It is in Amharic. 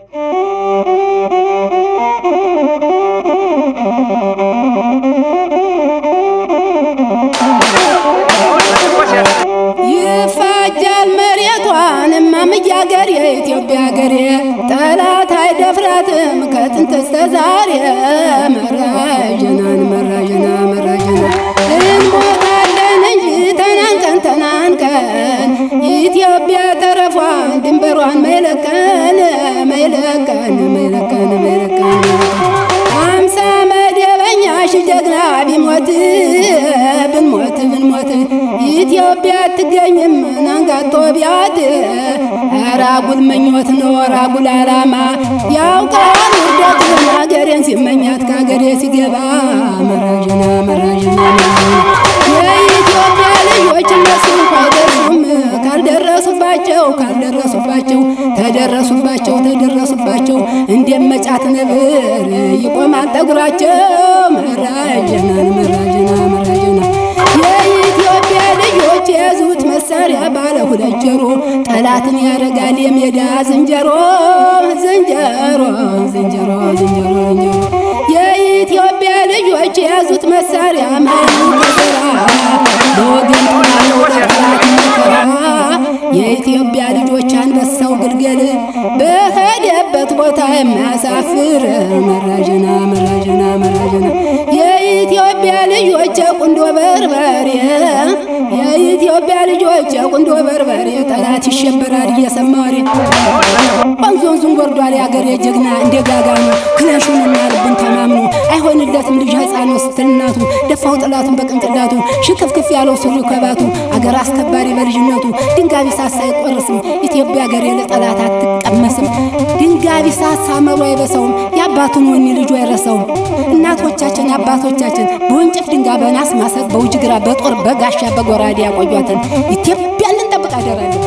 يفجر مريضوان مامي غري ኢትዮጵያ ገሬ ጠላት አይደፍራት ምከትን ተስተዛሬ መራጀና እንሞታለን እንጂ ተናንቀን ኢትዮጵያ ተረፏን ድንበሯን መይለቀን አምሳ መደበኛ ጀግና ቢሞት ብንሞት ኢትዮጵያ ትገኝም ናንጋቶ ቢያት አራጉል መኞት ነው አራጉል አላማ ያውቃል ወደት ሀገሬን ሲመኛት ከሀገሬ ሲገባ መራጀና የኢትዮጵያ ልጆች እነሱ አይደርሱም ተደረሱባቸው እንደመጫት ነብር ይቆማል ጠጉራቸው መራጀና የኢትዮጵያ ልጆች የያዙት መሳሪያ ባለ ሁለት ጆሮ ጠላትን ያረጋል የሜዳ ዝንጀሮ የኢትዮጵያ ልጆች የያዙት መሳሪያ ማንከራ ለወገን ጠላት መከራ የኢትዮጵያ ልጆች አንበሳው ግልገል በሄደበት ቦታ የሚያሳፍር መራጀና የኢትዮጵያ ልጆች ቁንዶ በርበሬ ጠላት ይሸበራል እየሰማሪ ወንዙን ጎርዷል ያገሬ ጀግና እንደጋጋኑ ክላሹንና ልብን ተማምኑ አይሆንለትም ልጅ ህፃን ነው ስትልናቱ ደፋው ጠላቱን በቅንቅላቱ ሽክፍክፍ ያለው ሱሪ ከባቱ አገር አስከባሪ በልጅነቱ ድንጋይ ቢሳሳ አይቆርስም ኢትዮጵያ ገሬ ለጠላት አትቀመስም ድንጋይ ቢሳሳ መሮ አይበሰውም ያባቱን ወኒ ልጁ አይረሳውም እናቶቻችን አባቶቻችን በወንጭፍ ድንጋይ በናስ ማሰብ በውጅግራ በጦር በጋሻ በጎራዴ ያቆዩአትን ኢትዮጵያን እንጠብቅ አደራለን